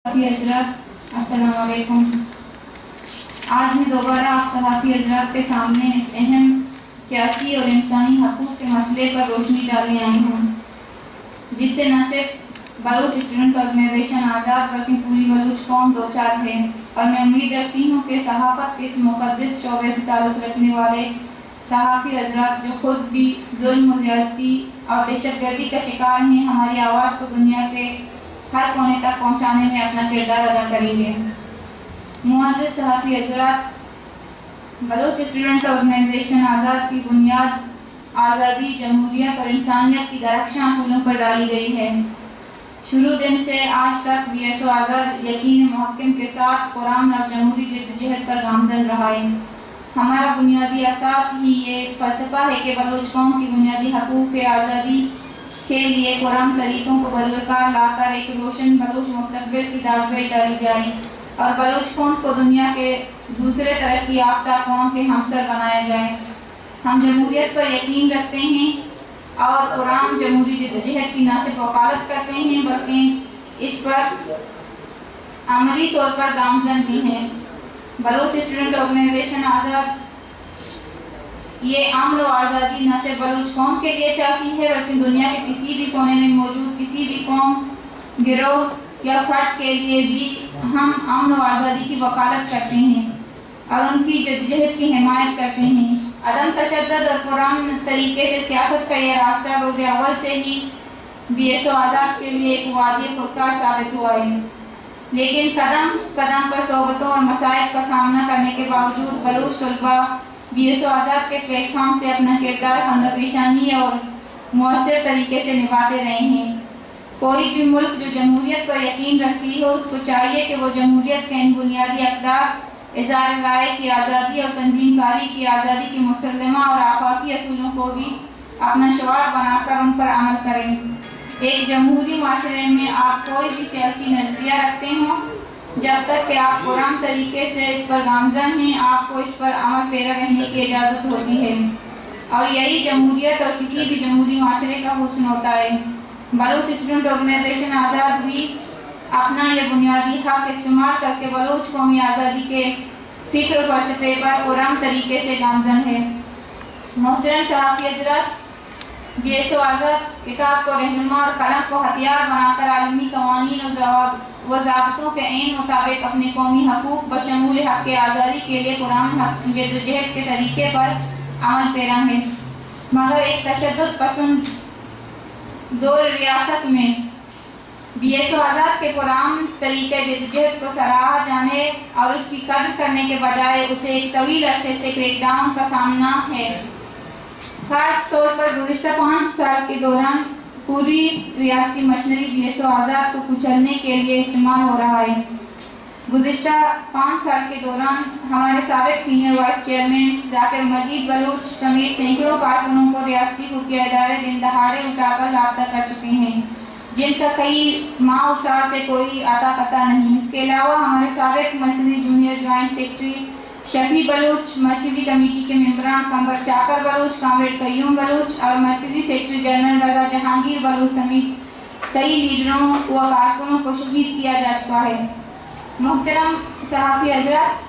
حضرات السلام علیکم۔ آج میں دوبارہ آپ صحافی حضرات کے سامنے اس اہم سیاسی اور انسانی حقوق کے مسئلے پر روشنی ڈالنے آئی ہوں، جس سے نہ صرف بلوچ اسٹوڈنٹ آرگنائزیشن آزاد بلکہ پوری بلوچ قوم دوچار ہے، اور میں امید رکھتی ہوں کہ صحافت کے اس مقدس شعبے سے تعلق رکھنے والے صحافی حضرات جو خود بھی ظلم و زیادتی اور دہشت گردی کا شکار ہیں، ہماری آواز کو دنیا کے ہر کونے تک پہنچانے میں اپنا کردار ادا کریں گے۔ معزز صحافی حضرات، بلوچ اسٹوڈنٹ آرگنائزیشن آزاد کی بنیاد آزادی، جمہوریت اور انسانیت کی درخشاں اصولوں پر ڈالی گئی ہے۔ شروع دن سے آج تک BSO آزاد یقین محکم کے ساتھ قرآن اور جمہوری جدوجہد پر گامزن رہا ہے۔ ہمارا بنیادی اساس ہی یہ فلسفہ ہے کہ بلوچ قوم کی بنیادی حقوق کے آزادی کے لیے قرآن طریقوں کو بروکار لا کر ایک روشن بلوچ مستقبل کی داغ ڈالی جائے اور بلوچ قوم کو دنیا کے دوسرے ترقی یافتہ قوم کے ہمسر بنایا جائے۔ ہم جمہوریت پر یقین رکھتے ہیں اور قرآن جمہوری جدوجہد کی نہ صرف وکالت کرتے ہیں بلکہ اس پر عملی طور پر گامزن بھی ہیں۔ بلوچ اسٹوڈنٹ آرگنائزیشن آزاد یہ امن و آزادی نہ صرف بلوچ قوم کے لیے چاہتی ہے بلکہ دنیا کے کسی بھی کونے میں موجود کسی بھی قوم، گروہ یا فرد کے لیے بھی ہم امن و آزادی کی وکالت کرتے ہیں اور ان کی جدوجہد کی حمایت کرتے ہیں۔ عدم تشدد اور قرآن طریقے سے سیاست کا یہ راستہ روز اول سے ہی BSO آزاد کے لیے ایک وادی خودکار ثابت ہوا ہے، لیکن قدم قدم پر صعوبتوں اور مصائب کا سامنا کرنے کے باوجود بلوچ طلباء BSO آزاد کے پلیٹ فارم سے اپنا کردار خندہ پیشانی اور مؤثر طریقے سے نبھاتے رہے ہیں۔ کوئی بھی ملک جو جمہوریت پر یقین رکھتی ہو، اس کو چاہیے کہ وہ جمہوریت کے ان بنیادی اقدار، اظہار رائے کی آزادی اور تنظیم کاری کی آزادی کی مسلمہ اور آفاقی اصولوں کو بھی اپنا شعار بنا کر ان پر عمل کریں۔ ایک جمہوری معاشرے میں آپ کوئی بھی سیاسی نظریہ رکھتے ہوں، جب تک کہ آپ قرآن طریقے سے اس پر گامزن ہیں، آپ کو اس پر عمل پیرا رہنے کی اجازت ہوتی ہے، اور یہی جمہوریت اور کسی بھی جمہوری معاشرے کا حسن ہوتا ہے۔ بلوچ اسٹوڈنٹ آرگنائزیشن آزاد بھی اپنا یہ بنیادی حق استعمال کر کے بلوچ قومی آزادی کے فکر و فلسفے پر قرآن طریقے سے گامزن ہے۔ محترم صحافی حضرات، BSO آزاد کتاب کو رہنما اور قلم کو ہتھیار بنا کر عالمی قوانین و ضابطوں کے عین مطابق اپنے قومی حقوق بشمول حق آزادی کے لیے قرآن جدوجہد کے طریقے پر عمل پیرا ہے، مگر ایک تشدد پسند دور ریاست میں BSO آزاد کے قرآن طریقے جدوجہد کو سراہا جانے اور اس کی قدر کرنے کے بجائے اسے ایک طویل عرصے سے کریک ڈاؤن کا سامنا ہے۔ خاص طور پر گزشتہ 5 سال کے دوران پوری ریاستی مشنری BSO آزاد کو کچلنے کے لیے استعمال ہو رہا ہے۔ گزشتہ 5 سال کے دوران ہمارے سابق senior vice chairman Zakir Majeed Baloch سمیت سینکڑوں کارکنوں کو ریاستی خفیہ ادارے دن دہاڑے اٹھا کر لاپتہ کر چکے ہیں، جن کا کئی ماہ و سال سے کوئی آتا پتہ نہیں۔ اس کے علاوہ ہمارے سابق مرکزی junior joint secretary Shafi Baloch, مرکزی کمیٹی کے ممبران کمبر چاکر بلوچ، کامریڈ قیوم بلوچ اور مرکزی سیکرٹری جنرل رضا جہانگیر بلوچ سمیت کئی لیڈروں و کارکنوں کو شہید کیا جا چکا ہے۔ محترم صحافی حضرات،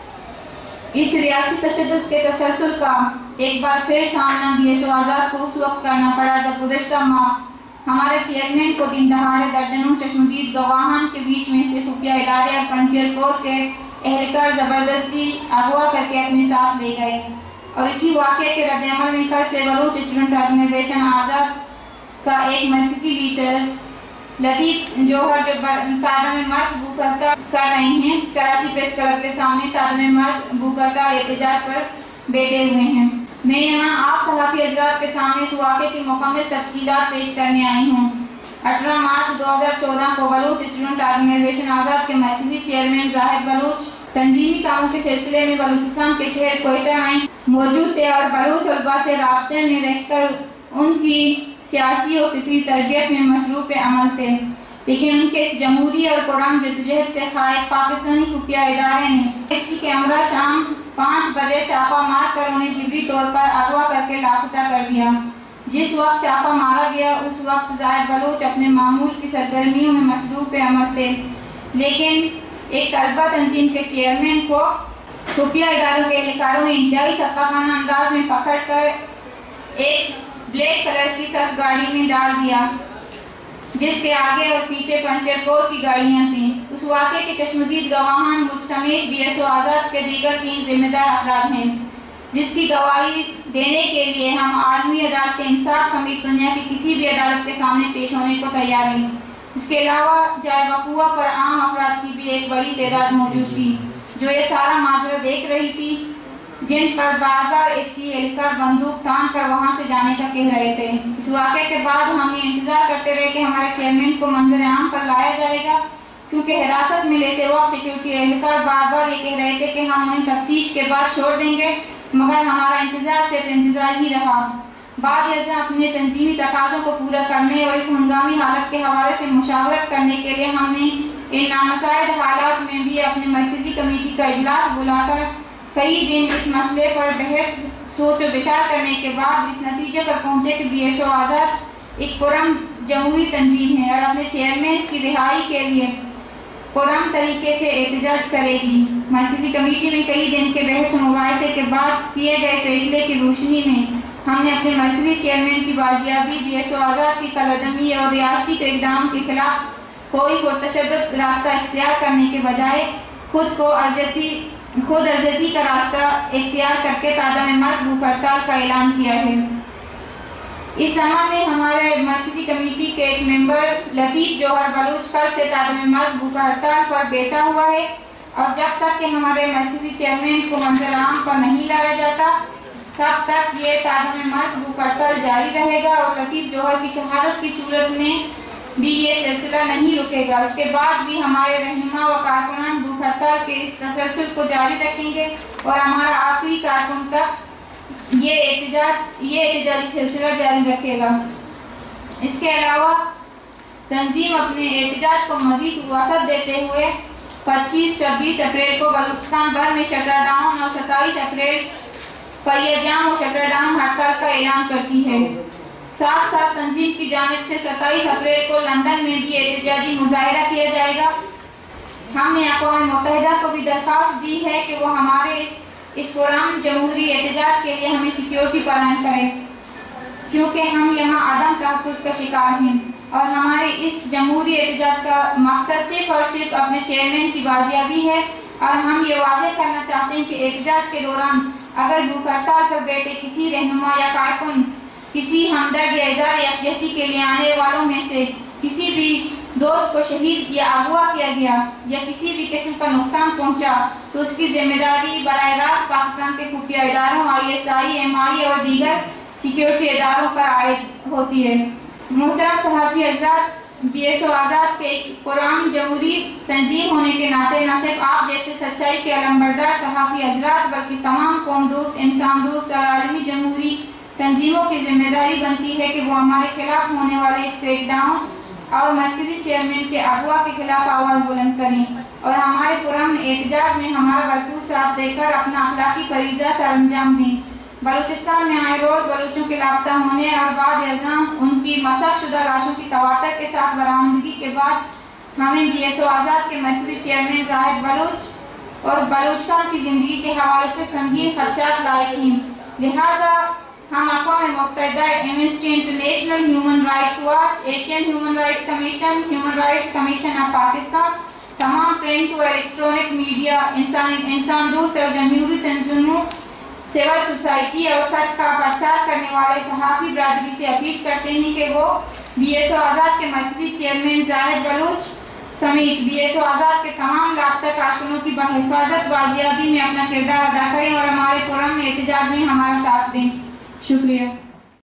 اس ریاستی تشدد کے تسلسل کا ایک بار پھر سامنا BSO آزاد کو اس وقت کرنا پڑا جب گزشتہ ماہ ہمارے چیئرمین کو دن دہاڑے درجنوں چشمدید گواہان کے بیچ میں سے خفیہ ادارے اور فرنٹیئر کورٹ کے اہلکار زبردستی اغوا کر کے اپنے ساتھ لے گئے، اور اسی واقعے کے رد عمل میں کل سے بلوچ اسٹوڈنٹ آرگنائزیشن آزاد کا ایک مرکزی لیڈر لطیف جوہر جو تعدم مرد بھوکرتا کر رہے ہیں، کراچی پریس کلب کے سامنے تعدم مرد بھوکرتا احتجاج پر بیٹھے ہوئے ہیں۔ میں یہاں آپ صحافی حضرات کے سامنے اس واقعے کی مکمل تفصیلات پیش کرنے آئی ہوں۔ 18 مارچ 2014 کو بلوچ اسٹوڈنٹ آرگنائزیشن آزاد کے مرکزی چیئرمین زاہد بلوچ تنظیمی کاموں کے سلسلے میں بلوچستان کے شہر کوئٹہ میں موجود تھے اور بلوچ طلباء سے رابطے میں رہ کر ان کی سیاسی و فکری تربیت میں مصروف عمل تھے، لیکن ان کے اس جمہوری اور قرآن جدوجہد سے خائف پاکستانی خفیہ ادارے نے ٹیکسی کے ہمراہ شام 5 بجے چھاپا مار کر انہیں جبری طور پر اغوا کر کے لاپتہ کر دیا۔ جس وقت چھاپا مارا گیا اس وقت زاہد بلوچ اپنے معمول کی سرگرمیوں میں مصروف عمل تھے۔ लेकिन एक तलबा तंजीम के चेयरमैन को खुफिया इदारों के एहलकारों ने इंतहाई सख्ताखाना अंदाज में पकड़ कर एक ब्लैक कलर की सख्त गाड़ी में डाल दिया, जिसके आगे और पीछे पंचर कोर की गाड़ियां थीं। उस वाक़े के चश्मदीद गवाहान मुझ समेत BSO आज़ाद के दीगर 3 जिम्मेदार अफराद हैं, जिसकी गवाही देने के लिए हम आलमी अदालत इंसाफ समेत दुनिया की किसी भी अदालत के सामने पेश होने को तैयार हैं। इसके अलावा जाए वक़ूआ पर आम अफराद की भी एक बड़ी तादाद मौजूद थी, जो ये सारा माजरा देख रही थी, जिन पर बार बार एक एहलकार बंदूक तान कर वहाँ से जाने का कह रहे थे। इस वाक़े के बाद हम ये इंतज़ार करते रहे कि हमारे चेयरमैन को मंजर आम पर लाया जाएगा, क्योंकि हिरासत में लेते वक्त सिक्योरिटी एहलकार बार बार ये कह रहे थे कि हम उन्हें तफ्तीश के बाद छोड़ देंगे, मगर हमारा इंतज़ार सिर्फ इंतज़ार ही रहा। बाद अज़ा अपने तंजीमी तकाज़ों को पूरा करने और इस हंगामी हालत के हवाले से मुशावरत करने के लिए हमने इन नामसाइद हालात में भी अपने मरकज़ी कमेटी का इजलास बुलाकर कई दिन इस मसले पर बहस सोच और विचार करने के बाद इस नतीजे पर पहुँचे कि BSO आज़ाद एक पुरअमन जमहूरी तंजीम है और अपने चेयरमैन की रिहाई के लिए पुरअमन तरीके से एहतजाज करेगी। मरकज़ी कमेटी में कई दिन के बहस मुबाहिसे के बाद किए गए फैसले की रोशनी में हमने अपने मरकज़ी चेयरमैन की बाजियाबी, BSO आज़ाद की कलअदमी और रियासती के इक़दाम के खिलाफ कोई पुरतशद्दुद रास्ता इख्तियार करने के बजाय खुद अर्ज़ती का रास्ता इख्तियार करके तादम मर्द भूख हड़ताल का ऐलान किया है। इस ज़माने में हमारे मरकज़ी कमेटी के एक मेंबर लतीफ़ जौहर बलूच कल से तादम मर्द भूख हड़ताल पर बैठा हुआ है और जब तक कि हमारे मरकज़ी चेयरमैन को मंजर आम पर नहीं लाया जाता तब तक ये तादम मर्द भूख हड़ताल जारी रहेगा और लतीफ़ जौहर की शहादत की सूरत में भी ये सिलसिला नहीं रुकेगा। उसके बाद भी हमारे रहनुमा व कारकुनान भूख हड़ताल के इस तसलसल को जारी रखेंगे और हमारा आखिरी कारकुन तक ये एहतजाजी सिलसिला जारी रखेगा। इसके अलावा तंजीम अपने एहतजाज को मज़ीद वसअत देते हुए 25-26 अप्रैल को बलूचिस्तान भर में शटर डाउन और 27 अप्रैल पहिया जाम और शटर डाउन हड़ताल का ऐलान करती है। साथ साथ तंजीम की जानिब से 27 अप्रैल को लंदन में भी एहतजाजी मुजाहिरा किया जाएगा। हमने अक़वाम मुत्तहिदा को भी दरख्वास्त दी है कि वो हमारे इस पुरअमन जमहूरी एहतजाज के लिए हमें सिक्योरिटी फराहम करे, क्योंकि हम यहाँ अदम तहफ़्फ़ुज़ का शिकार हैं और हमारे इस जमहूरी एहतजाज का मकसद सिर्फ और सिर्फ अपने चेयरमैन की बाजियाबी है। और हम ये वाज़ेह करना चाहते हैं कि एहतजाज के दौरान अगर भूख हड़ताल पर बैठे किसी रहनुमा या कारकुन किसी हमदर्द या इज़हार यकजहती के लिए आने वालों में से किसी भी दोस्त को शहीद या अगवा किया गया या किसी भी किस्म का नुकसान पहुंचा तो उसकी जिम्मेदारी बराह रास्त पाकिस्तान के खुफिया इदारों ISI, MI और दीगर सिक्योरिटी इदारों पर आयद होती है। मोहतरम सहाफ़ी हज़रात, BSO आज़ाद के पुरअमन जमहूरी तंजीम होने के नाते न सिर्फ आप जैसे सच्चाई के अलंबरदार सहाफ़ी हज़रात बल्कि तमाम कौम दोस्त, इंसान दोस्त और आलमी जमहूरी तंजीमों की जिम्मेदारी बनती है कि वो हमारे खिलाफ होने वाले इस क्रैकडाउन और मरकज़ी चेयरमैन के अगवा के खिलाफ आवाज़ बुलंद करें और हमारे पुरअमन एहतजाज में हमारा भरपूर साथ देकर अपना अखलाकी फरीज़ा सर अंजाम दें। बलूचिस्तान में आए रोज़ बलूचों के लापता होने और बाद अज़ां उनकी मसख शुदा लाशों की तवातर के साथ बरामदगी के बाद हमें BSO आज़ाद के मरकज़ी चेयरमैन जाहिद बलूच और बलूचिस्तान की ज़िंदगी के हवाले से संगीन खदशात लायक हैं। लिहाजा हम अक़वाम मुत्तहिदा, amnesty international, human rights watch, Asian human rights commission, human rights commission of Pakistan, तमाम प्रिंट व इलेक्ट्रॉनिक मीडिया, इंसान दोस्त और जमहूरी तंजीमों, सिविल सोसाइटी और सच का प्रचार करने वाले सहाफ़ी बरादरी से अपील करते हैं कि वो BSO आज़ाद के मरकज़ी चेयरमैन जाहिद बलूच समेत BSO आज़ाद के तमाम लापता कारकुनों की बहिफाजत बाजियाबी में अपना किरदार अदा करें और हमारे पुरअमन एहतजाज में हमारा साथ दें। शुक्रिया।